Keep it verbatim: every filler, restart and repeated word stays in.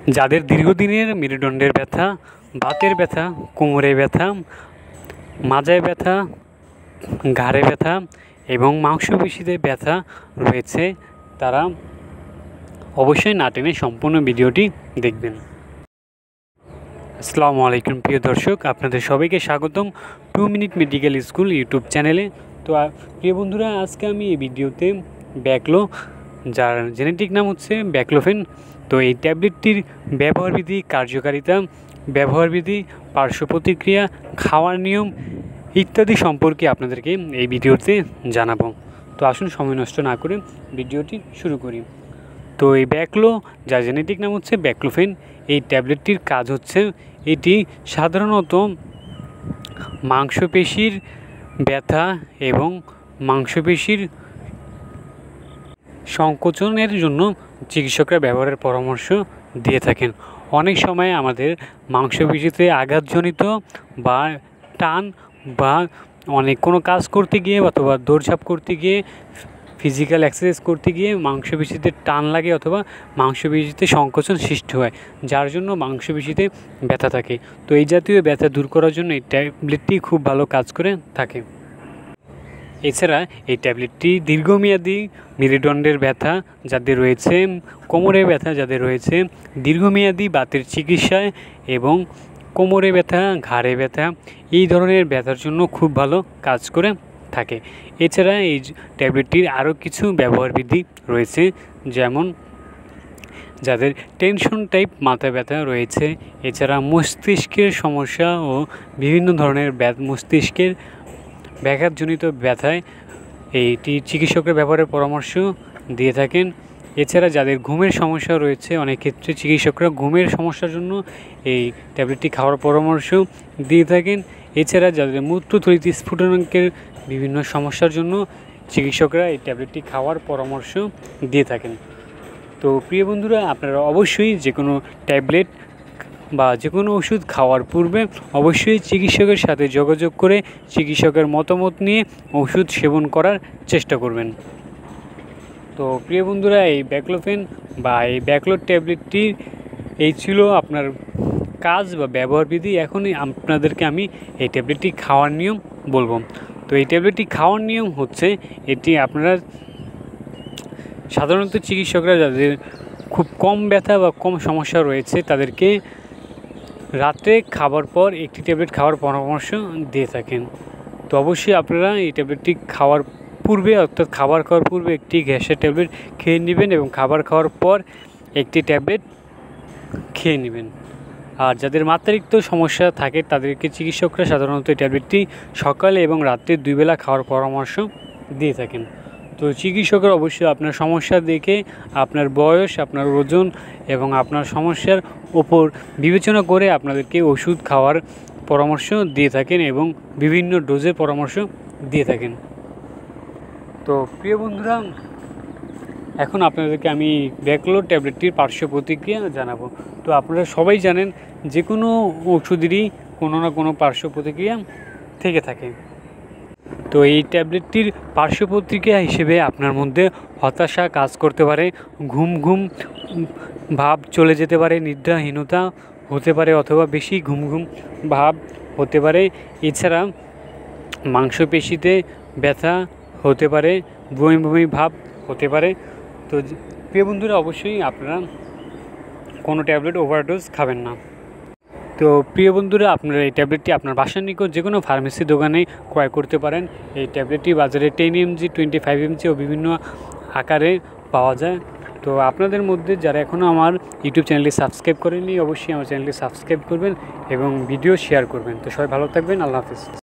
যাদের দীর্ঘদিনের মেরুদণ্ডের ব্যথা, বাতের ব্যথা, কোমরে ব্যথা, মাজায় ব্যথা, ঘাড়ে ব্যথা এবং মাংসপেশিতে ব্যথা রয়েছে, তারা অবশ্যই না টেনে সম্পূর্ণ ভিডিওটি দেখবেন। আসসালামু আলাইকুম প্রিয় দর্শক, আপনাদের সবাইকে স্বাগতম two minute medical school YouTube চ্যানেলে। তো প্রিয় বন্ধুরা, আজকে আমি এই ভিডিওতে ব্যাকলো, যার জেনেটিক নাম হচ্ছে ব্যাকলোফেন, তো এই ট্যাবলেটটির ব্যবহারবিধি, কার্যকারিতা, ব্যবহারবিধি, পার্শ্ব প্রতিক্রিয়া, খাওয়ার নিয়ম ইত্যাদি সম্পর্কে আপনাদেরকে এই ভিডিওতে জানাবো। তো আসুন সময় নষ্ট না করে ভিডিওটি শুরু করি। তো এই ব্যাকলো, যার জেনেটিক নাম হচ্ছে ব্যাকলোফেন, এই ট্যাবলেটটির কাজ হচ্ছে, এটি সাধারণত মাংসপেশির ব্যথা এবং মাংসপেশির সংকোচনের জন্য চিকিৎসকরা ব্যবহারের পরামর্শ দিয়ে থাকেন। অনেক সময় আমাদের মাংসপেশিতে আঘাতজনিত বা টান বা অনেক কোনো কাজ করতে গিয়ে অথবা দৌড়ঝাঁপ করতে গিয়ে, ফিজিক্যাল এক্সারসাইজ করতে গিয়ে মাংসপেশিতে টান লাগে অথবা মাংসপেশিতে সংকোচন সৃষ্টি হয়, যার জন্য মাংসপেশিতে ব্যথা থাকে। তো এই জাতীয় ব্যথা দূর করার জন্য এই ট্যাবলেটটি খুব ভালো কাজ করে থাকে। এছাড়া এই ট্যাবলেটটি দীর্ঘমেয়াদী মেরুদণ্ডের ব্যথা যাদের রয়েছে, কোমরে ব্যথা যাদের রয়েছে, দীর্ঘমেয়াদী বাতের চিকিৎসায় এবং কোমরে ব্যথা, ঘাড়ে ব্যথা, এই ধরনের ব্যথার জন্য খুব ভালো কাজ করে থাকে। এছাড়া এই ট্যাবলেটটির আরও কিছু ব্যবহারবিধি রয়েছে, যেমন যাদের টেনশন টাইপ মাথা ব্যথা রয়েছে, এছাড়া মস্তিষ্কের সমস্যা ও বিভিন্ন ধরনের মস্তিষ্কের ব্যাঘাতজনিত ব্যথায় এইটি চিকিৎসকের ব্যবহারের পরামর্শ দিয়ে থাকেন। এছাড়া যাদের ঘুমের সমস্যা রয়েছে, অনেক ক্ষেত্রে চিকিৎসকরা ঘুমের সমস্যার জন্য এই ট্যাবলেটটি খাওয়ার পরামর্শ দিয়ে থাকেন। এছাড়া যাদের মূত্রথলিতে স্ফুটনাঙ্কের বিভিন্ন সমস্যার জন্য চিকিৎসকরা এই ট্যাবলেটটি খাওয়ার পরামর্শ দিয়ে থাকেন। তো প্রিয় বন্ধুরা, আপনারা অবশ্যই যে কোনো ট্যাবলেট বা যে কোনো ওষুধ খাওয়ার পূর্বে অবশ্যই চিকিৎসকের সাথে যোগাযোগ করে চিকিৎসকের মতামত নিয়ে ওষুধ সেবন করার চেষ্টা করবেন। তো প্রিয় বন্ধুরা, এই ব্যাকলোফেন বা এই ব্যাকলো ট্যাবলেটটি এই ছিল আপনার কাজ বা ব্যবহারবিধি। এখনই আপনাদেরকে আমি এই ট্যাবলেটটি খাওয়ার নিয়ম বলবো। তো এই ট্যাবলেটটি খাওয়ার নিয়ম হচ্ছে, এটি আপনারা সাধারণত চিকিৎসকরা যাদের খুব কম ব্যথা বা কম সমস্যা রয়েছে তাদেরকে রাত্রে খাবার পর একটি ট্যাবলেট খাওয়ার পরামর্শ দিয়ে থাকেন। তো অবশ্যই আপনারা এই ট্যাবলেটটি খাওয়ার পূর্বে, অর্থাৎ খাবার খাওয়ার পূর্বে একটি গ্যাসের ট্যাবলেট খেয়ে নেবেন এবং খাবার খাওয়ার পর একটি ট্যাবলেট খেয়ে নেবেন। আর যাদের মাত্রাতিরিক্ত সমস্যা থাকে তাদেরকে চিকিৎসকরা সাধারণত এই ট্যাবলেটটি সকালে এবং রাত্রে দুই বেলা খাওয়ার পরামর্শ দিয়ে থাকেন। তো চিকিৎসকরা অবশ্যই আপনার সমস্যা দেখে, আপনার বয়স, আপনার ওজন এবং আপনার সমস্যার ওপর বিবেচনা করে আপনাদেরকে ওষুধ খাওয়ার পরামর্শ দিয়ে থাকেন এবং বিভিন্ন ডোজের পরামর্শ দিয়ে থাকেন। তো প্রিয় বন্ধুরা, এখন আপনাদেরকে আমি ব্যাকলো ট্যাবলেটটির পার্শ্ব প্রতিক্রিয়া জানাবো। তো আপনারা সবাই জানেন যে কোনো ওষুধেরই কোনো না কোনো পার্শ্ব প্রতিক্রিয়া থেকে থাকে। তো এই ট্যাবলেটটির পার্শ্ব প্রতিক্রিয়া হিসেবে আপনার মধ্যে হতাশা কাজ করতে পারে, ঘুম ঘুম ভাব চলে যেতে পারে, নিদ্রাহীনতা হতে পারে অথবা বেশি ঘুম ঘুম ভাব হতে পারে। এছাড়া মাংসপেশিতে ব্যথা হতে পারে, বমি বমি ভাব হতে পারে। তো প্রিয় বন্ধুরা, অবশ্যই আপনারা কোনো ট্যাবলেট ওভারডোজ খাবেন না। তো প্রিয় বন্ধুরা, আপনারা এই ট্যাবলেটটি আপনার বাসার নিকট যে কোনো ফার্মেসি দোকানে ক্রয় করতে পারেন। এই ট্যাবলেটটি বাজারে ten MG, twenty five MG ও বিভিন্ন আকারে পাওয়া যায়। তো আপনাদের মধ্যে যারা এখনও আমার ইউটিউব চ্যানেলটি সাবস্ক্রাইব করেননি, অবশ্যই আমার চ্যানেলটি সাবস্ক্রাইব করবেন এবং ভিডিও শেয়ার করবেন। তো সবাই ভালো থাকবেন। আল্লাহ হাফিজ।